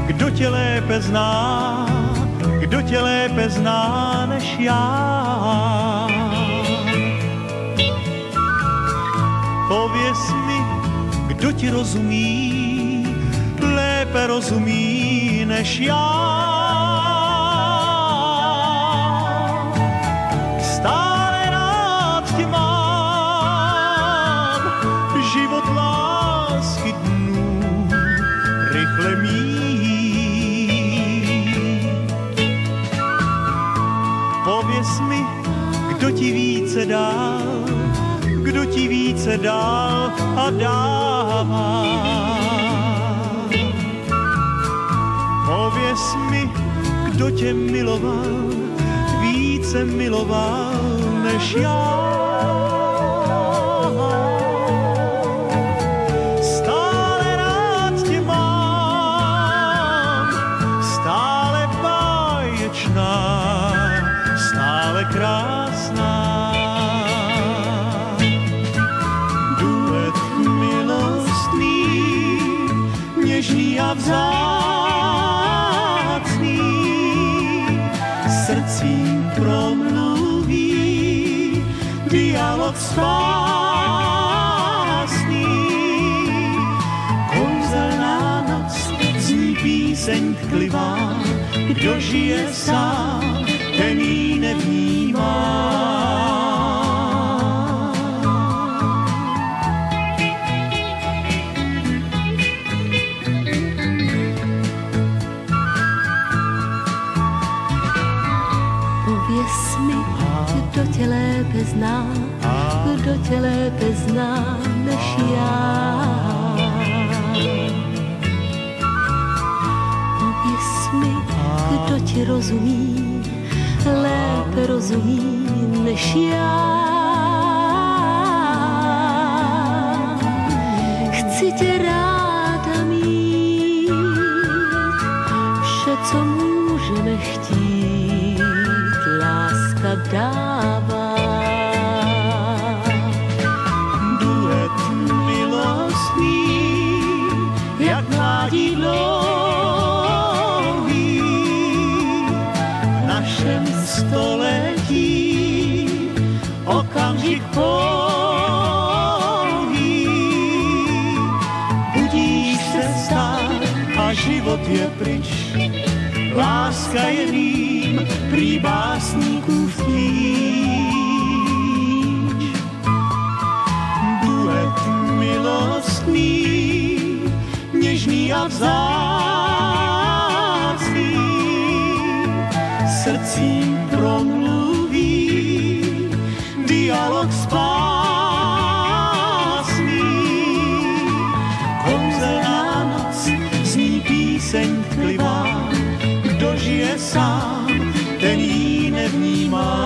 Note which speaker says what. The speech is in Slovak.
Speaker 1: kdo tě lépe zná, kdo tě lépe zná než já. Pověz mi, kdo ti rozumí, lépe rozumí než já. Stále rád tě mám, život lásky dnů rychle míjí. Pověz mi, kdo ti více dal, kdo ti více dal a dává. Pověz mi, kdo tě miloval, více miloval než já. Stále rád tě mám, stále báječná, stále krásná. Duet milostný, něžný a vzácný, srdcím promluví dialog spásný. Kouzelná noc zní píseň tklivá, kdo žije sám, ten ji nevnímá.
Speaker 2: Pověz mi, kdo tě lépe zná, kdo tě lépe zná než já. Pověz mi, kdo ti rozumí, lépe rozumí než já. Chci tě ráda mít, vše, co můžeme chtít, láska dává.
Speaker 1: Duet milostný, jak mládí dlouhý, v našem století okamžik pouhý. Budíš se stát a život je pryč, láska je rým, prý básníkův klíč. Duet milostný, něžný a vzácný, srdcím promluví dialog spásný. Kouzelná noc zní píseň tklivá, kdo žije sám, ten ji nevnímá.